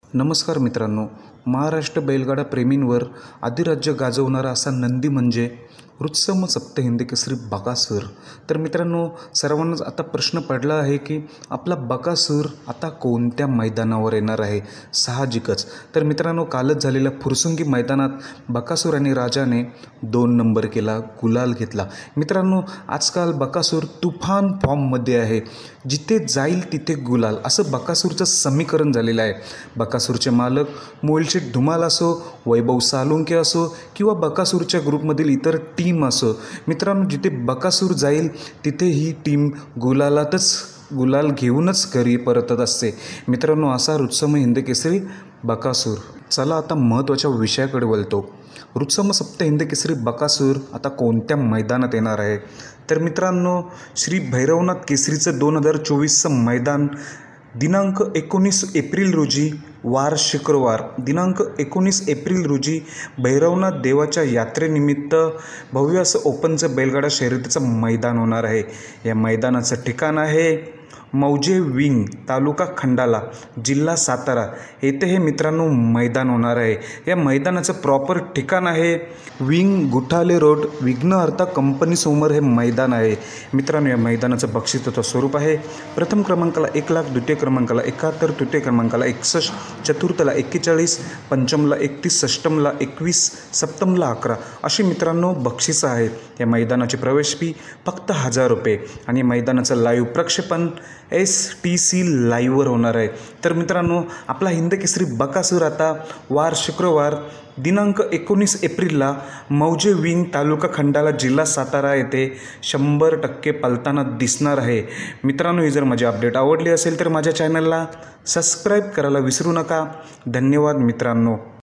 नमस्कार मित्रांनो, महाराष्ट्र बैलगाडा प्रेमींवर अधिराज्य गाजवणारा असा नंदी म्हणजे वृत्सम सप्त हिंद केसरी बकासूर। तर मित्रांनो, सर्वांनाच आता प्रश्न पडला आहे की आपला बकासूर आता कोणत्या मैदानावर येणार आहे। साहजिकच तर मित्रांनो, कालच झालेल्या फुरसुंगी मैदानात बकासूर आणि राजाने 2 नंबर केला, गुलाल घेतला। मित्रांनो, आजकाल बकासूर तुफान फॉर्ममध्ये आहे, जिथे जाईल तिथे गुलाल असं बकासूरचं समीकरण झालेलं आहे। बकासूरचे मालक मोलशेठ धुमाल असो, वैभव सालुंके असो किंवा बकासूरच्या ग्रुपमधील इतर टीम असो, मित्रांनो जिथे बकासूर जाईल तिथे ही टीम गुलाल घेऊनच घरी परतत असते। मित्रांनो, असा वृत्सम हिंद केसरी बकासूर। चला आता महत्त्वाच्या विषयाकडे वळतो। वृत्सम सप्त हिंद केसरी बकासूर आता कोणत्या मैदानात येणार आहे? तर मित्रांनो, श्री भैरवनाथ केसरीचं 2024चं मैदान दिनांक 19 एप्रिल रोजी, वार शुक्रवार दिनांक 19 एप्रिल रोजी भैरवनाथ देवाच्या यात्रेनिमित्त भव्य असं ओपनचं बैलगाडा शर्यतीचं मैदान होणार आहे। या मैदानाचं ठिकाण आहे मौजे विंग, तालुका खंडाला, जिल्हा सातारा येथे हे मित्रांनो मैदान होणार आहे। या मैदानाचं प्रॉपर ठिकाण आहे विंग, गुठाले रोड, विघ्नहर्ता कंपनीसमोर हे मैदान आहे। मित्रांनो, या मैदानाचं बक्षिसाचं स्वरूप आहे प्रथम क्रमांकाला 1 लाख, द्वितीय क्रमांकाला 71, तृतीय क्रमांकाला 61, चतुर्थला 41, पंचमला 31, षष्टमला 21, सप्तमला 11 अशी मित्रांनो बक्षिसं आहेत। या मैदानाची प्रवेश फी फक्त 1000 रुपये आणि मैदानाचं लाईव्ह प्रक्षेपण STC लाईव्हवर होणार आहे। तर मित्रांनो, आपला हिंद केसरी बकासूर आता वार शुक्रवार दिनांक 19 एप्रिलला मौजे विंग, तालुका खंडाला, जिल्हा सातारा येथे 100% पलताना दिसणार आहे। मित्रांनो, ही जर माझी अपडेट आवडली असेल तर माझ्या चॅनलला सबस्क्राईब करायला विसरू नका। धन्यवाद मित्रांनो।